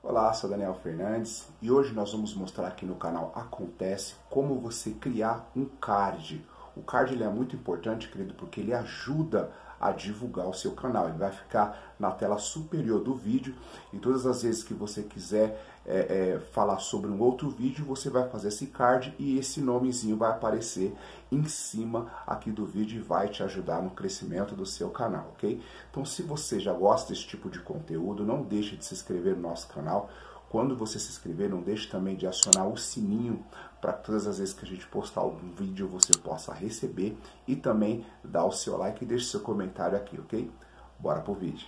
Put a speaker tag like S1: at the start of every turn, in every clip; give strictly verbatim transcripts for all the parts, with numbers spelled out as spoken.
S1: Olá, sou Daniel Fernandes e hoje nós vamos mostrar aqui no canal Acontece como você criar um card. O card ele é muito importante, querido, porque ele ajuda a divulgar o seu canal. Ele vai ficar na tela superior do vídeo e todas as vezes que você quiser é, é, falar sobre um outro vídeo, você vai fazer esse card e esse nomezinho vai aparecer em cima aqui do vídeo e vai te ajudar no crescimento do seu canal, ok? Então, se você já gosta desse tipo de conteúdo, não deixe de se inscrever no nosso canal. Quando você se inscrever, não deixe também de acionar o sininho para que todas as vezes que a gente postar algum vídeo você possa receber e também dar o seu like e deixe seu comentário aqui, ok? Bora pro vídeo.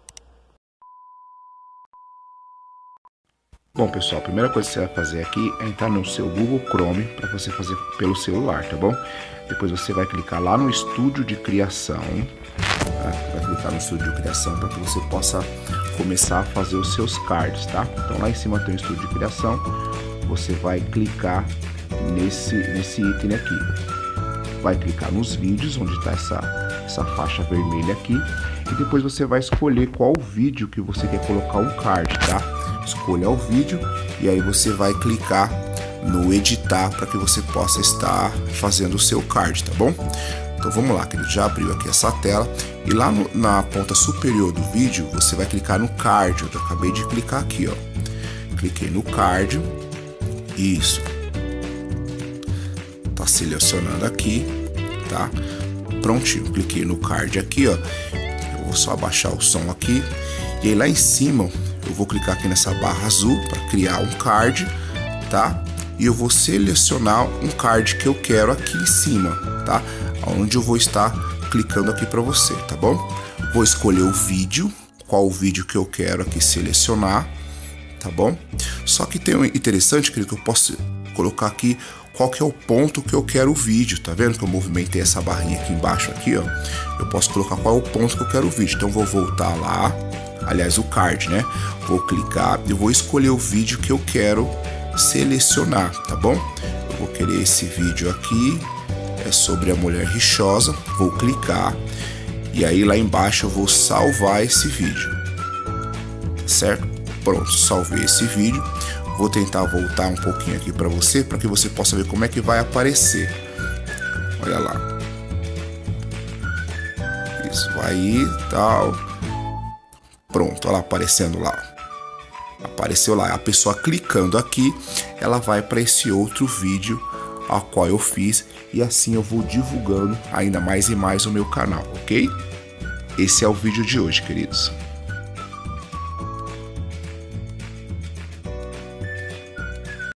S1: Bom, pessoal, a primeira coisa que você vai fazer aqui é entrar no seu Google Chrome para você fazer pelo celular, tá bom? Depois você vai clicar lá no Estúdio de Criação, tá? Vai clicar no Estúdio de Criação para que você possa começar a fazer os seus cards, tá? Então lá em cima tem o Estúdio de Criação, você vai clicar nesse, nesse item aqui. Vai clicar nos vídeos, onde está essa, essa faixa vermelha aqui, e depois você vai escolher qual vídeo que você quer colocar um card, tá? Escolha o vídeo e aí você vai clicar no editar para que você possa estar fazendo o seu card, tá bom? Então vamos lá, querido, já abriu aqui essa tela e lá no, na ponta superior do vídeo você vai clicar no card. Eu acabei de clicar aqui, ó. Cliquei no card, isso. Tá selecionando aqui, tá? Prontinho, cliquei no card aqui, ó. Eu vou só abaixar o som aqui e aí lá em cima eu vou clicar aqui nessa barra azul para criar um card, tá? E eu vou selecionar um card que eu quero aqui em cima, tá? Onde eu vou estar clicando aqui para você, tá bom? Vou escolher o vídeo, qual o vídeo que eu quero aqui selecionar, tá bom? Só que tem um interessante, querido, que eu posso colocar aqui qual que é o ponto que eu quero o vídeo, tá vendo que eu movimentei essa barrinha aqui embaixo aqui, ó? Eu posso colocar qual é o ponto que eu quero o vídeo. Então vou voltar lá, aliás o card, né? Vou clicar e vou escolher o vídeo que eu quero selecionar, tá bom? Eu vou querer esse vídeo aqui, é sobre a mulher rixosa, vou clicar e aí lá embaixo eu vou salvar esse vídeo, certo? Pronto, salvei esse vídeo. Vou tentar voltar um pouquinho aqui para você, para que você possa ver como é que vai aparecer. Olha lá. Isso aí, tal. Pronto, olha lá aparecendo lá. Apareceu lá. A pessoa clicando aqui, ela vai para esse outro vídeo a qual eu fiz e assim eu vou divulgando ainda mais e mais o meu canal, ok? Esse é o vídeo de hoje, queridos.